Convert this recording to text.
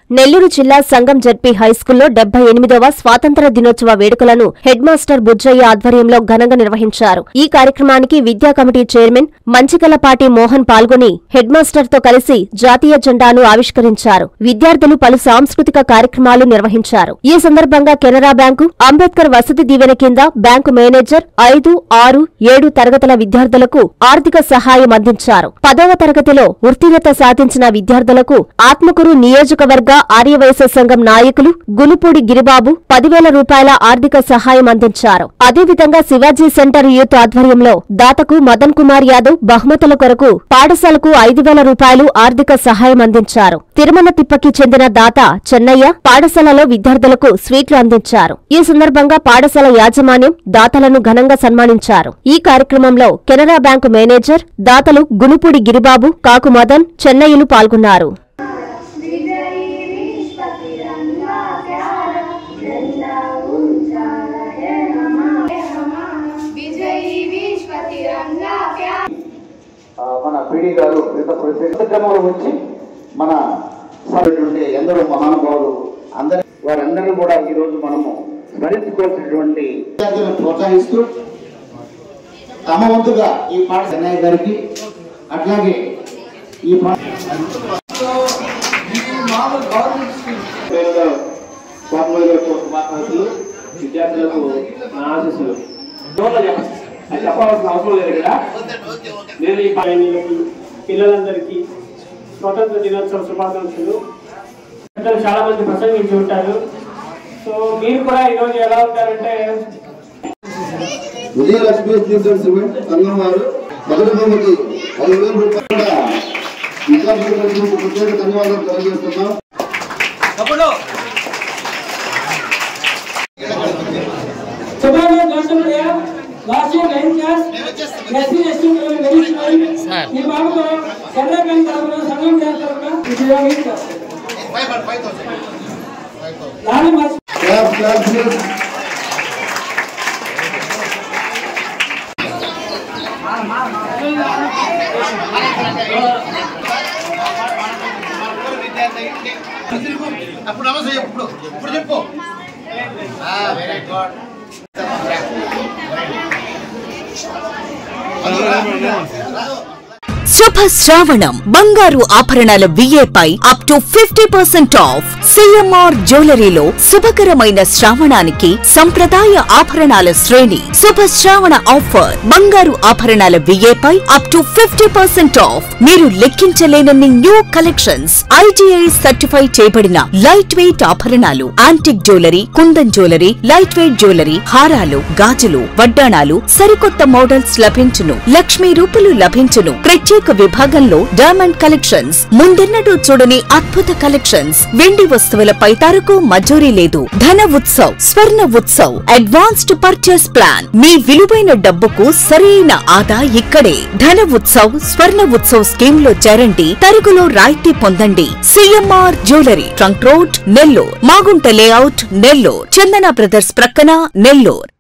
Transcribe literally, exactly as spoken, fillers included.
నెల్లూరు జిల్లా సంగం జడ్పీ హైస్కూల్లో డెబ్బై ఎనిమిదవ స్వాతంత్ర దినోత్సవ వేడుకలను హెడ్ మాస్టర్ బుజ్జయ్య ఆధ్వర్యంలో ఘనంగా నిర్వహించారు. ఈ కార్యక్రమానికి విద్యా కమిటీ చైర్మన్ మంచికలపాటి మోహన్ పాల్గొని హెడ్ మాస్టర్ తో కలిసి జాతీయ జెండాను ఆవిష్కరించారు. విద్యార్థులు పలు సాంస్కృతిక కార్యక్రమాలు నిర్వహించారు. ఈ సందర్భంగా కెనరా బ్యాంకు, అంబేద్కర్ వసతి దీవెన కింద బ్యాంకు మేనేజర్ ఐదు, ఆరు, ఏడు తరగతుల విద్యార్థులకు ఆర్థిక సహాయం అందించారు. పదవ తరగతిలో ఉత్తీర్ణత సాధించిన విద్యార్థులకు ఆత్మకూరు నియోజకవర్గ ఆర్యవైశ్య సంఘం నాయకులు గునుపూడి గిరిబాబు పదివేల రూపాయల ఆర్థిక సహాయం అందించారు. అదేవిధంగా శివాజీ సెంటర్ యూత్ ఆధ్వర్యంలో దాతకు మదన్ కుమార్ యాదవ్ బహుమతుల కొరకు పాఠశాలకు ఐదు వేల రూపాయలు ఆర్థిక సహాయం అందించారు. తిరుమల తిప్పకి చెందిన దాత చెన్నయ్య పాఠశాలలో విద్యార్థులకు స్వీట్లు అందించారు. ఈ సందర్భంగా పాఠశాల యాజమాన్యం దాతలను ఘనంగా సన్మానించారు. ఈ కార్యక్రమంలో కెనరా బ్యాంకు మేనేజర్, దాతలు గునుపూడి గిరిబాబు, కాకు మదన్, చెన్నయ్యలు పాల్గొన్నారు. మన పీడీ గారు క్రమంలో వచ్చి మన ఎందరో మహానుభావులు అందరి వారందరినీ కూడా ఈ రోజు మనము స్మరించుకోవాల్సినటువంటి విద్యార్థులను ప్రోత్సహిస్తూ తమ వంతుగా ఈ పాట చెన్నయ్య గారికి, అట్లాగే ఈ శుభాకాంక్షలు విద్యార్థులకు నా ఆశీస్సులు అది చెప్పాల్సిన అవసరం లేదు. ఇక్కడ నేను ఈ పిల్లలందరికీ స్వతంత్ర దినోత్సవ శుభాకాంక్షలు. పెద్దలు చాలా మంది ప్రసంగించి ఉంటారు. సో మీరు కూడా ఈరోజు ఎలా ఉంటారంటే విజయలక్ష్మి సంఘం వారు మొదటి బొమ్మకి ఐదు వేల రూపాయల విద్యార్థులకు ప్రత్యేక ధన్యవాదాలు తెలియజేస్తున్నాం. Last year nine class, S C S T very small. ये बाबू को कैमरा मैन तरफ संगम क्या तरफ इसे लोग इस five five thousand. लाने मत. Class class please. అప్పుడు నమస్తే ఇప్పుడు ఇప్పుడు చెప్పు. ఆ వెరీ గుడ్. శుభ శ్రావణం బంగారు ఆభరణాల విఏపై up to fifty percent off. CMR జ్యువెలరీలో శుభకరమైన శ్రావణానికి సంప్రదాయ ఆభరణాల శ్రేణి. శుభ శ్రావణ ఆఫర్ బంగారు ఆభరణాల విఏపై up to fifty percent off. మీరు లెక్కించలేనన్ని న్యూ కలెక్షన్స్. ఐటీఐ సర్టిఫై చేయబడిన లైట్ వెయిట్ ఆభరణాలు, antique jewellery, kundan jewellery, light weight jewellery, హారాలు, గాజులు, వడ్డాణాలు, సరికొత్త మోడల్స్ లభించును. లక్ష్మీ రూపులు లభించును. ప్రత్యేక విభాగంలో డైమండ్ కలెక్షన్స్, ముందెన్నడూ చూడని అద్భుత కలెక్షన్స్. వెండి వస్తువులపై తరకు మజూరీ లేదు. Dhana Utsav, Swarna Utsav, advanced purchase plan. మీ విలువైన డబ్బుకు సరైన ఆదా ఇక్కడే. ధన ఉత్సవ్, స్వర్ణ ఉత్సవ్ స్కీమ్ లో చేరండి. తరుగులో రాయితీ పొందండి. CMR jewellery, trunk road, Nellore. Magunta layout, Nellore. Chandana brothers ప్రక్కన, నెల్లూరు.